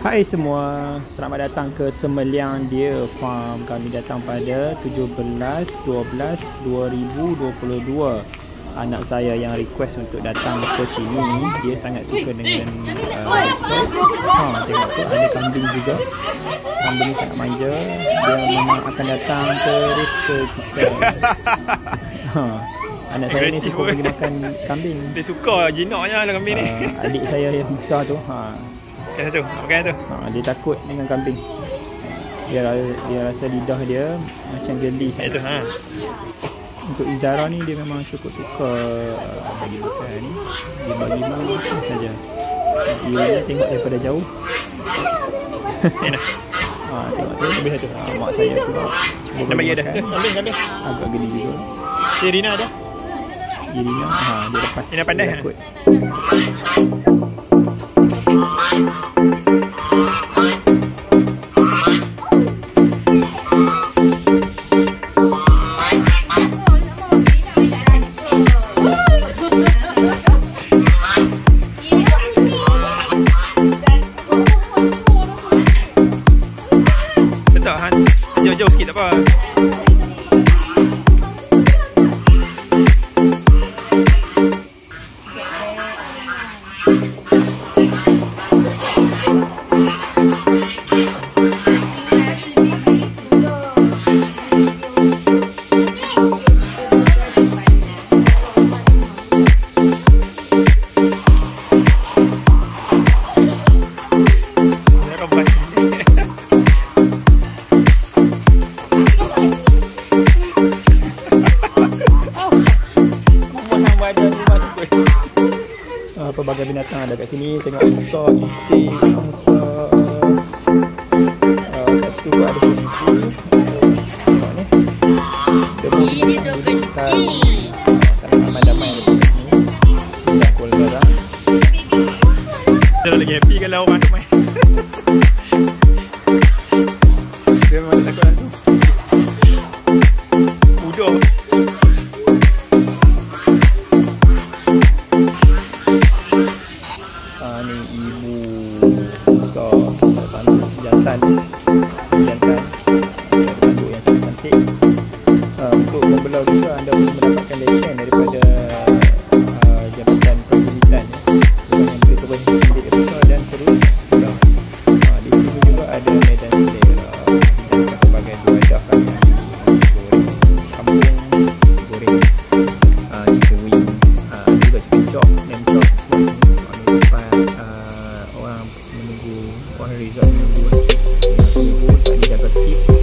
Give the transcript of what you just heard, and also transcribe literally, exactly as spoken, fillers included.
Hai semua, selamat datang ke Semeliang Deer Farm. Kami datang pada tujuh belas dua belas dua ribu dua puluh dua. Anak saya yang request untuk datang ke sini. Dia sangat suka dengan uh, ha, tengok tu ada kambing juga. Kambing ni sangat manja. Dia memang akan datang terus ke kita. Ha, anak saya ni suka pergi makan kambing. Dia suka jinaknya lah kambing ni. Uh, adik saya yang besar tu, ha, Makan tu, makan tu. Ha, dia takut dengan kambing. Dia dia rasa lidah dia macam geli sangat. Itu ha. Untuk Izara ni dia memang cukup suka uh, bagi makan. Dia bagi makan saja. Dia tengok daripada jauh. Enak. Ha, tengok tu habis tu. Ha, mak saya pula cuba Nak bagi ada. Kambing kambing. Agak geli juga. Si Rina ada? Irina, ha, dia lepas. Rina pandai dia ha? takut. Betul Han. Jauh-jauh sikit tak apa. Pelbagai binatang ada kat sini. Tengok angsa, itik, angsa, uh, kat situ ada swimming pool. Tengok ni, semua binatang duduk sekali. Sangat ramai-ramai ada kat sini. Dah Kuala Nerang. Dia lagi happy kalau orang tu main. Dia memang tak takut langsung. Udah. Ni ibu besar jantan jantan ada tanduk yang sangat cantik. Uh, untuk membelau besar anda boleh mendapatkan lesen daripada uh, Jabatan Perkhidmatan ya. Bukan yang boleh terus bilik besar dan terus belau. Uh, di sini juga ada medan selera dan pelbagai wadah yang nasi goreng kampung, nasi goreng uh, chicken wing, uh, juga chicken chop, lamb chop semua di sini. Orang menunggu, orang resort menunggu. Tunggu, tak dijaga sikit.